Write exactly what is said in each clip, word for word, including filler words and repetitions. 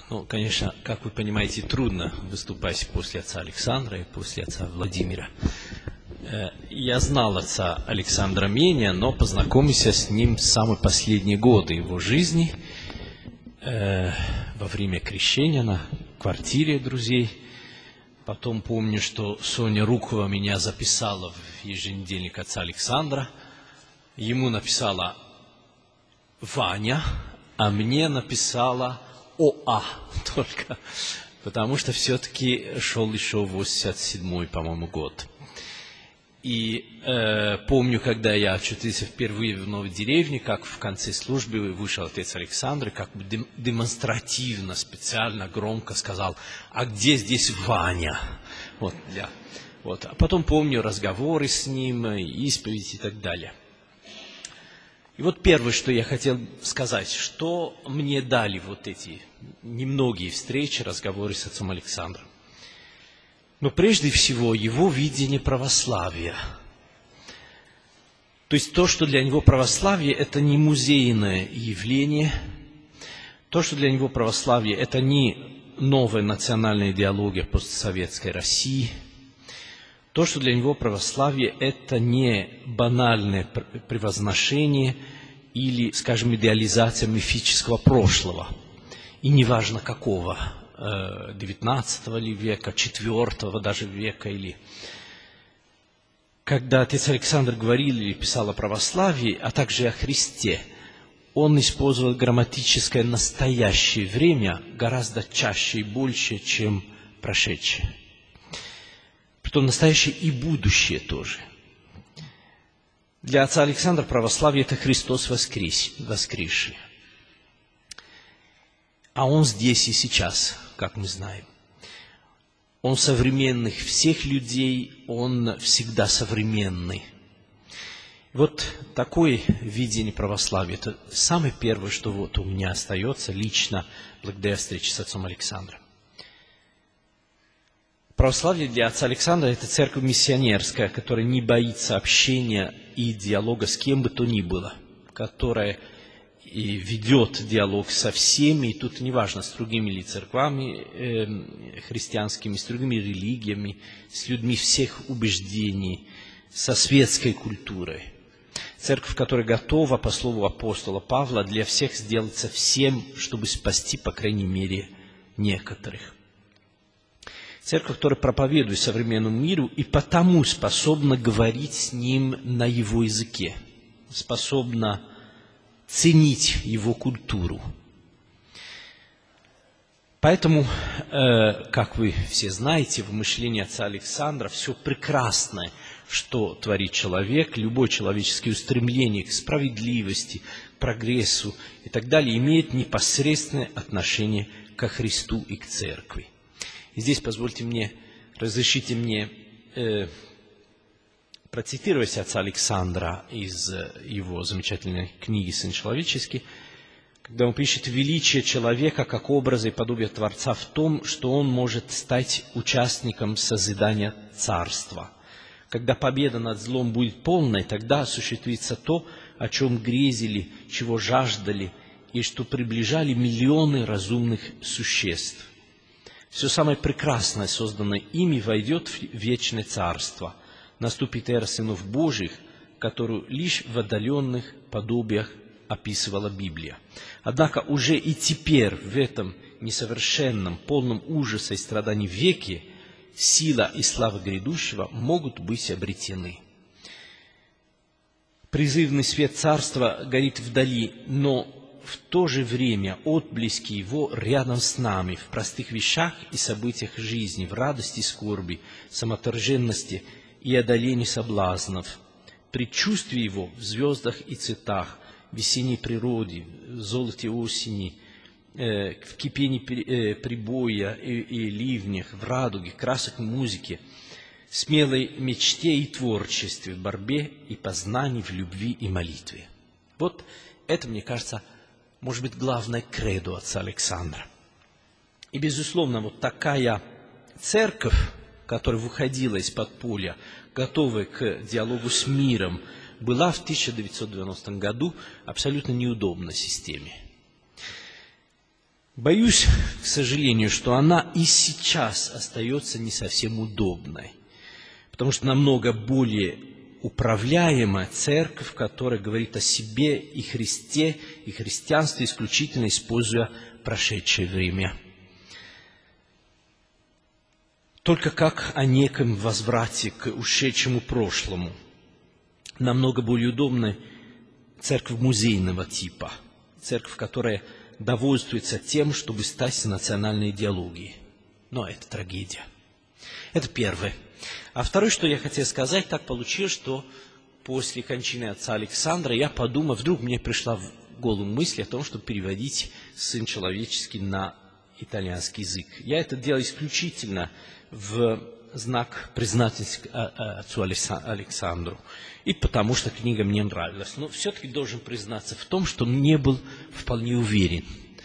Ну, конечно, как вы понимаете, трудно выступать после отца Александра и после отца Владимира. Я знал отца Александра менее, но познакомился с ним в самые последние годы его жизни, э, во время крещения на квартире друзей. Потом помню, что Соня Рукова меня записала в еженедельник отца Александра. Ему написала Ваня, а мне написала ОА только, потому что все-таки шел еще восемьдесят седьмой, по-моему, год. И э, помню, когда я очутился впервые в новой деревне, как в конце службы вышел отец Александр, как бы дем демонстративно, специально, громко сказал: «А где здесь Ваня?» Вот, для, вот. А потом помню разговоры с ним, исповедь и так далее. И вот первое, что я хотел сказать, что мне дали вот эти немногие встречи, разговоры с отцом Александром. Но прежде всего его видение православия. То есть то, что для него православие, это не музейное явление, то, что для него православие, это не новая национальная идеология постсоветской России, то, что для него православие, это не банальное превозношение или, скажем, идеализация мифического прошлого, и неважно какого, девятнадцатого ли века, четвёртого даже века, или... Когда отец Александр говорил или писал о православии, а также о Христе, он использовал грамматическое настоящее время гораздо чаще и больше, чем прошедшее. Притом настоящее и будущее тоже. Для отца Александра православие – это Христос воскрес, воскресший. А он здесь и сейчас, как мы знаем. Он современных всех людей, он всегда современный. Вот такое видение православия – это самое первое, что вот у меня остается лично благодаря встрече с отцом Александром. Православие для отца Александра – это церковь миссионерская, которая не боится общения и диалога с кем бы то ни было, которая и ведет диалог со всеми, и тут неважно, с другими ли церквами э, христианскими, с другими религиями, с людьми всех убеждений, со светской культурой. Церковь, которая готова, по слову апостола Павла, для всех сделаться всем, чтобы спасти, по крайней мере, некоторых. Церковь, которая проповедует современному миру и потому способна говорить с ним на его языке, способна ценить его культуру. Поэтому, э, как вы все знаете, в мышлении отца Александра все прекрасное, что творит человек, любое человеческое устремление к справедливости, к прогрессу и так далее, имеет непосредственное отношение ко Христу и к церкви. И здесь позвольте мне, разрешите мне э, процитировать отца Александра из его замечательной книги «Сын человеческий», когда он пишет: «Величие человека как образа и подобия Творца в том, что он может стать участником созидания царства. Когда победа над злом будет полной, тогда осуществится то, о чем грезили, чего жаждали, и что приближали миллионы разумных существ. Все самое прекрасное, созданное ими, войдет в вечное царство. Наступит эра сынов Божьих, которую лишь в отдаленных подобиях описывала Библия. Однако уже и теперь, в этом несовершенном, полном ужаса и страданий веке, сила и слава грядущего могут быть обретены. Призывный свет царства горит вдали, но в то же время отблески его рядом с нами, в простых вещах и событиях жизни, в радости и скорби, самоотверженности и одолении соблазнов, предчувствие его в звездах и цветах, в весенней природе, в золоте осени, э, в кипении э, прибоя и, и ливнях, в радуге, красок музыки, смелой мечте и творчестве, в борьбе и познании, в любви и молитве». Вот это, мне кажется, может быть, главное кредо отца Александра. И, безусловно, вот такая церковь, которая выходила из-под поля, готовая к диалогу с миром, была в тысяча девятьсот девяностом году абсолютно неудобной системе. Боюсь, к сожалению, что она и сейчас остается не совсем удобной, потому что намного более управляемая церковь, которая говорит о себе и Христе, и христианстве, исключительно используя прошедшее время. Только как о неком возврате к ушедшему прошлому. Намного более удобна церковь музейного типа, церковь, которая довольствуется тем, чтобы стать национальной идеологией. Но это трагедия. Это первое. А второе, что я хотел сказать, так получилось, что после кончины отца Александра я подумал, вдруг мне пришла в голову мысль о том, чтобы переводить «Сын человеческий» на итальянский язык. Я это делал исключительно в знак признательности отцу Александру, и потому что книга мне нравилась. Но все-таки должен признаться в том, что не был вполне уверен,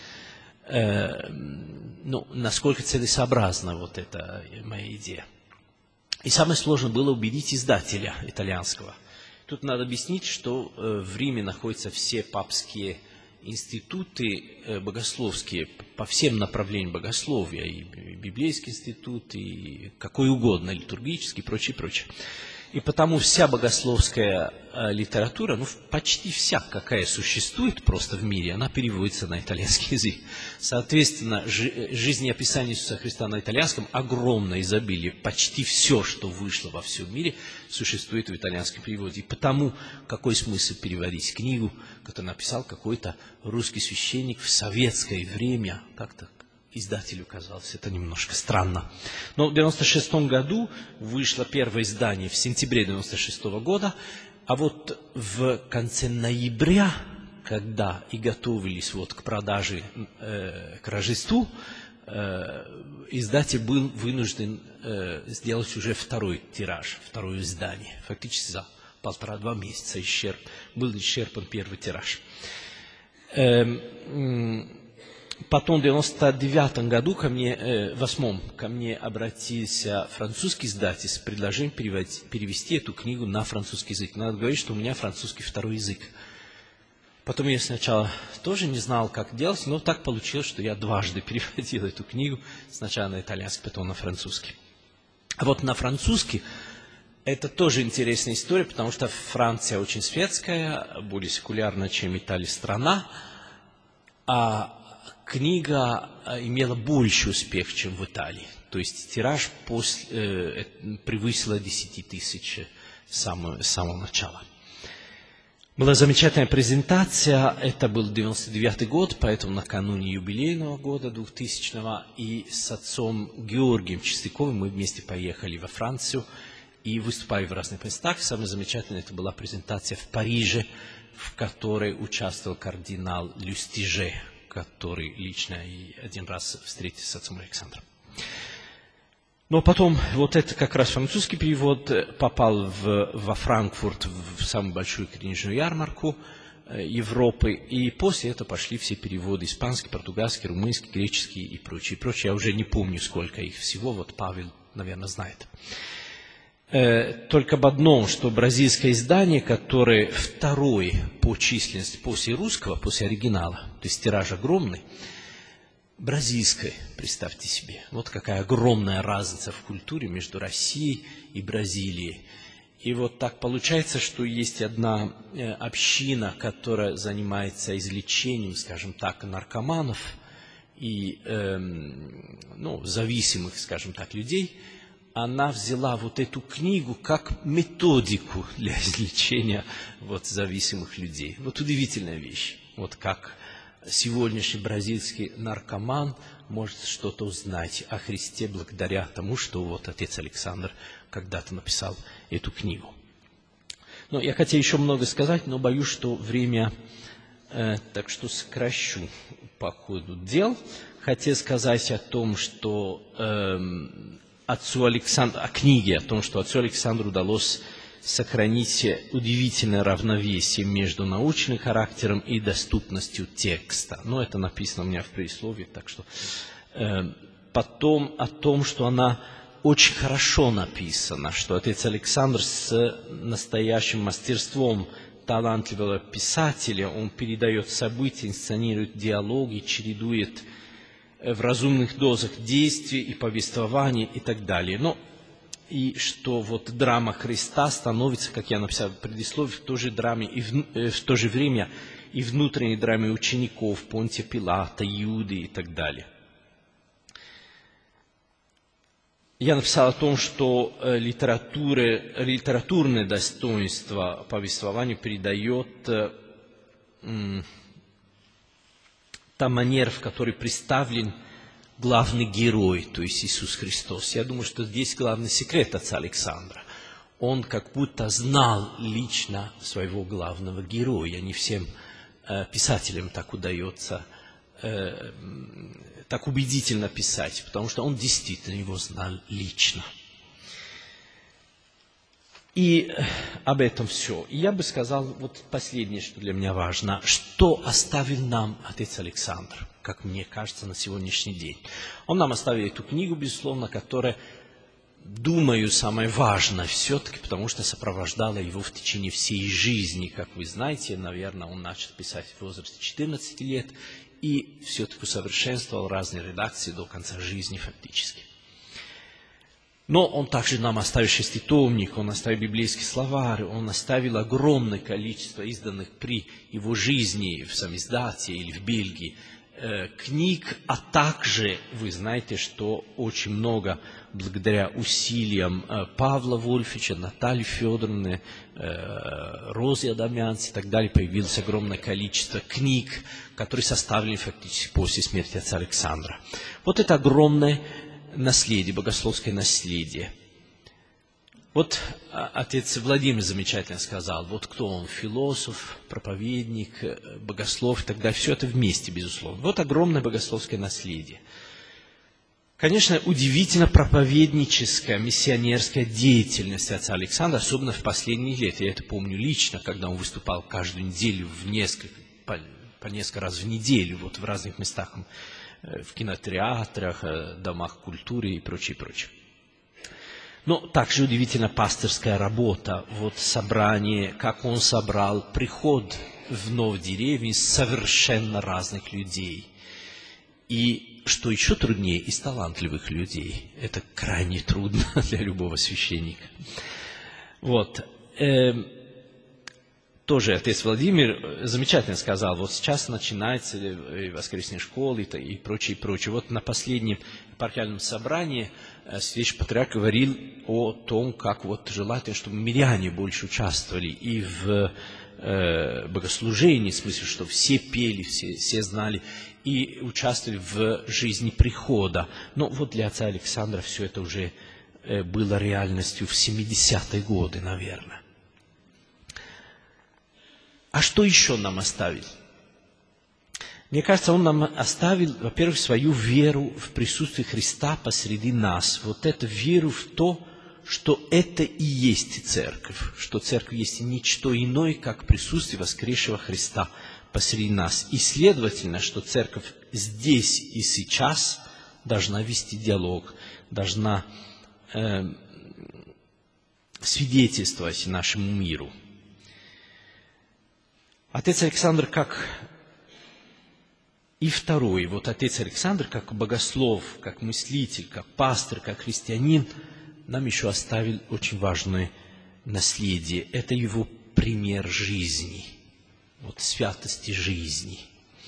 э, ну, насколько целесообразна вот эта моя идея. И самое сложное было убедить издателя итальянского. Тут надо объяснить, что э, в Риме находятся все папские институты э, богословские по всем направлениям богословия, и библейский институт, и какой угодно, литургический, и прочее, прочее. И потому вся богословская э, литература, ну, почти вся, какая существует просто в мире, она переводится на итальянский язык. Соответственно, жи жизнеописание Иисуса Христа на итальянском огромное изобилие. Почти все, что вышло во всем мире, существует в итальянском переводе. И потому какой смысл переводить книгу, которую написал какой-то русский священник в советское время, как-то издателю казалось это немножко странно. Но в девяносто шестом году вышло первое издание, в сентябре девяносто шестого года, а вот в конце ноября, когда и готовились вот к продаже, э, к Рождеству, э, издатель был вынужден э, сделать уже второй тираж, второе издание. Фактически за полтора-два месяца исчерп, был исчерпан первый тираж. Э, Потом в девяносто девятом году, ко мне, э, восьмом, ко мне обратился французский издатель с предложением переводить, перевести эту книгу на французский язык. Надо говорить, что у меня французский второй язык. Потом я сначала тоже не знал, как делать, но так получилось, что я дважды переводил эту книгу, сначала на итальянский, потом на французский. А вот на французский это тоже интересная история, потому что Франция очень светская, более секулярная, чем Италия, страна, а книга имела больше успех, чем в Италии. То есть тираж после, э, превысил десять тысяч с самого, с самого начала. Была замечательная презентация, это был девяносто девятый год, поэтому накануне юбилейного года двухтысячного, и с отцом Георгием Чистяковым мы вместе поехали во Францию и выступали в разных местах. Самое замечательное это была презентация в Париже, в которой участвовал кардинал Люстиже, который лично и один раз встретился с отцом Александром. Но потом вот это как раз французский перевод попал в, во Франкфурт, в самую большую книжную ярмарку Европы, и после этого пошли все переводы: испанский, португальский, румынский, греческий и прочее, прочее. Я уже не помню, сколько их всего, вот Павел, наверное, знает. Только об одном, что бразильское издание, которое второе по численности после русского, после оригинала, то есть тираж огромный, бразильское, представьте себе. Вот какая огромная разница в культуре между Россией и Бразилией. И вот так получается, что есть одна община, которая занимается излечением, скажем так, наркоманов и эм, ну, зависимых, скажем так, людей. Она взяла вот эту книгу как методику для излечения вот, зависимых людей. Вот удивительная вещь. Вот как сегодняшний бразильский наркоман может что-то узнать о Христе благодаря тому, что вот отец Александр когда-то написал эту книгу. Но я хотел еще много сказать, но боюсь, что время, э, так что сокращу по ходу дел. Хотел сказать о том, что... Э, Отцу Александру, о книге, о том, что отцу Александру удалось сохранить удивительное равновесие между научным характером и доступностью текста. Но это написано у меня в предисловии, так что... Э, потом о том, что она очень хорошо написана, что отец Александр с настоящим мастерством талантливого писателя, он передает события, инсценирует диалоги, чередует в разумных дозах действий и повествования и так далее. Но и что вот драма Христа становится, как я написал в предисловии, в той же драме и в, э, в то же время и внутренней драме учеников Понтия Пилата, Иуды и так далее. Я написал о том, что э, литературное достоинство повествованию передает э, э, та манера, в которой представлен главный герой, то есть Иисус Христос. Я думаю, что здесь главный секрет отца Александра. Он как будто знал лично своего главного героя. Не всем э, писателям так удается э, так убедительно писать, потому что он действительно его знал лично. И об этом все. И я бы сказал, вот последнее, что для меня важно, что оставил нам отец Александр, как мне кажется, на сегодняшний день. Он нам оставил эту книгу, безусловно, которая, думаю, самое важное все-таки, потому что сопровождала его в течение всей жизни. Как вы знаете, наверное, он начал писать в возрасте четырнадцати лет и все-таки усовершенствовал разные редакции до конца жизни фактически. Но он также нам оставил шеститомник, он оставил библейский словарь, он оставил огромное количество изданных при его жизни в самиздате или в Бельгии э, книг, а также вы знаете, что очень много благодаря усилиям э, Павла Вольфовича, Натальи Федоровны, э, Розы Адамянц и так далее появилось огромное количество книг, которые составлены фактически после смерти отца Александра. Вот это огромное наследие, богословское наследие. Вот отец Владимир замечательно сказал, вот кто он, философ, проповедник, богослов и так далее, все это вместе, безусловно. Вот огромное богословское наследие. Конечно, удивительно проповедническая, миссионерская деятельность отца Александра, особенно в последние лет. Я это помню лично, когда он выступал каждую неделю, в несколько, по, по несколько раз в неделю, вот в разных местах, в кинотеатрах, домах культуры и прочее, прочее. Но также удивительно пасторская работа, вот собрание, как он собрал приход в Новодеревень совершенно разных людей. И, что еще труднее, из талантливых людей. Это крайне трудно для любого священника. Вот. Тоже отец Владимир замечательно сказал, вот сейчас начинается воскресная школа и, и прочее, и прочее. Вот на последнем епархиальном собрании святейший патриарх говорил о том, как вот желательно, чтобы миряне больше участвовали и в э, богослужении, в смысле, что все пели, все, все знали, и участвовали в жизни прихода. Но вот для отца Александра все это уже э, было реальностью в семидесятые годы, наверное. А что еще нам оставил? Мне кажется, он нам оставил, во-первых, свою веру в присутствие Христа посреди нас. Вот эту веру в то, что это и есть церковь, что церковь есть ничто иное, как присутствие воскресшего Христа посреди нас. И, следовательно, что церковь здесь и сейчас должна вести диалог, должна э, свидетельствовать нашему миру. Отец Александр как и второй, вот отец Александр как богослов, как мыслитель, как пастор, как христианин, нам еще оставил очень важное наследие. Это его пример жизни, вот святости жизни.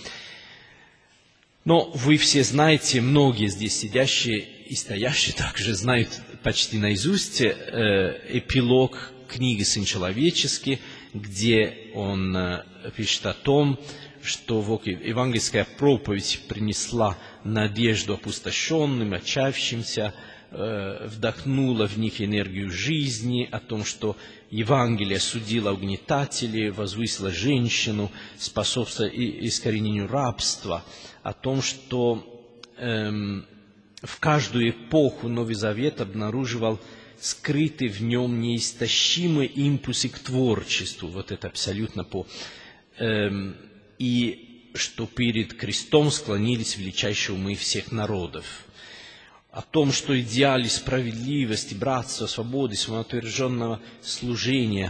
Но вы все знаете, многие здесь сидящие и стоящие также знают почти наизусть э, эпилог книги «Сын человеческий», где он э, пишет о том, что евангельская проповедь принесла надежду опустошенным, отчаявшимся, э, вдохнула в них энергию жизни, о том, что Евангелие судило угнетателей, возвысило женщину, способствовало искоренению рабства, о том, что э, в каждую эпоху Новый Завет обнаруживал скрытые в нем неистощимые импульсы к творчеству. Вот это абсолютно по... Эм, и что перед крестом склонились величайшие умы всех народов. О том, что идеалы справедливости, братства, свободы, самоотверженного служения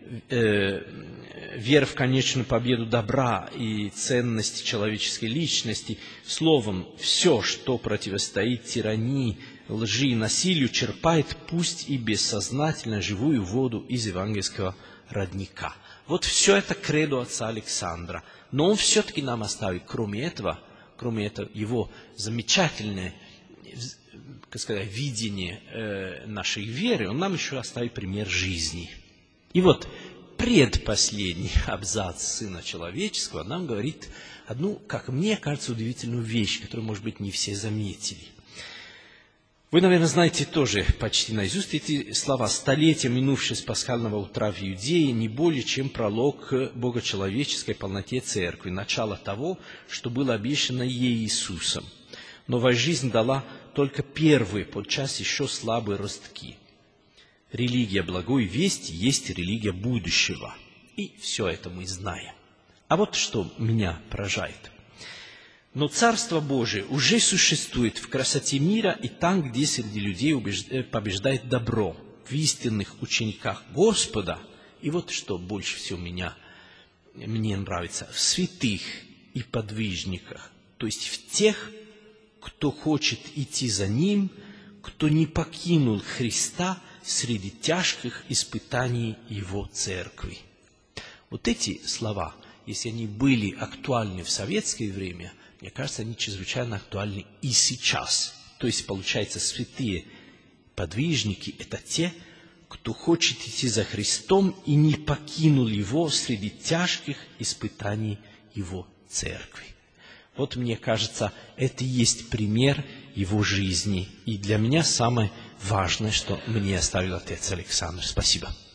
э, вера в конечную победу добра и ценности человеческой личности. Словом, все, что противостоит тирании, лжи и насилию, черпает, пусть и бессознательно, живую воду из евангельского родника. Вот все это кредо отца Александра. Но он все-таки нам оставит, кроме этого, кроме этого, его замечательное, как сказать, видение э, нашей веры, он нам еще оставит пример жизни. И вот предпоследний абзац Сына Человеческого нам говорит одну, как мне кажется, удивительную вещь, которую, может быть, не все заметили. Вы, наверное, знаете тоже почти наизусть эти слова. «Столетия, минувшие с пасхального утра в Иудее, не более чем пролог к богочеловеческой полноте Церкви, начало того, что было обещано ей Иисусом. Новая жизнь дала только первые, подчас еще слабые ростки. Религия благой вести есть религия будущего». И все это мы знаем. А вот что меня поражает. Но Царство Божие уже существует в красоте мира и там, где среди людей побеждает добро, в истинных учениках Господа. И вот что больше всего меня, мне нравится, в святых и подвижниках, то есть в тех, кто хочет идти за Ним, кто не покинул Христа среди тяжких испытаний Его Церкви. Вот эти слова, если они были актуальны в советское время, мне кажется, они чрезвычайно актуальны и сейчас. То есть, получается, святые подвижники – это те, кто хочет идти за Христом и не покинул Его среди тяжких испытаний Его Церкви. Вот, мне кажется, это и есть пример Его жизни. И для меня самое важное, что мне оставил отец Александр. Спасибо.